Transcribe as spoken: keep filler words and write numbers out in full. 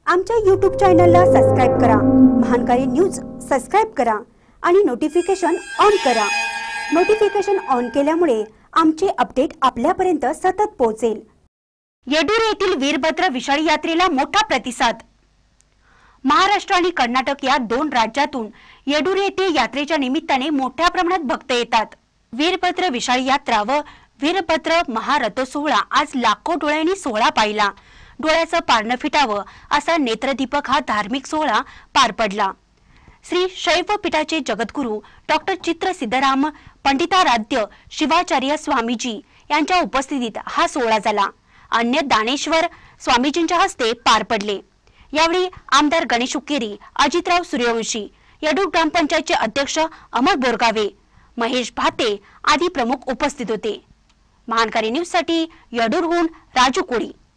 आमच्या यूट्यूब चॅनलला सबस्क्राइब करा, महानकारी न्यूज सबस्क्राइब करा आणि नोटिफिकेशन ऑन करा। नोटिफिकेशन ऑन केल्यामुळे आमचे अपडेट आपल्यापर्यंत सतत पोहोचेल। येडूर येथील वीरभद्र विशाळी यात्रेला मोठा प्रतिसाद। महाराष्ट्र आणि कर्नाटक या दोन राज्यातून येडूर येथे यात्रेच्या निमित्ताने मोठ्या प्रमाणात भक्त येतात। वीरभद्र विशाळी यात्रा व वीरभद्र महारथ सोहळा आज लाखो डोळ्यांनी सोहळा पाहिला। डोळ्याचं पारणं फिटावं असा नेत्रदीपक हा धार्मिक सोहळा पार पडला। श्री शैव पीठाचे जगद्गुरु डॉक्टर चित्र सिद्धराम पंडिताराध्य शिवाचार्य स्वामीजी यांच्या उपस्थितीत हा सोहळा झाला। अन्य दानेश्वर स्वामीजींच्या हस्ते पार पडले। यावेळी आमदार गणेश उकेरी, अजितराव सूर्यवंशी, येडूर ग्रामपंचायतचे अध्यक्ष अमर बोरगावे, महेश भाते आदी प्रमुख उपस्थित होते। महानकारी न्यूज साठी येडूरहून राजू कोळी।